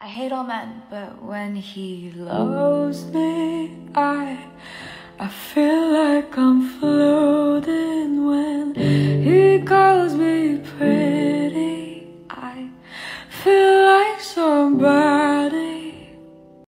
hate all men, but when he loves me, I feel like I'm flying.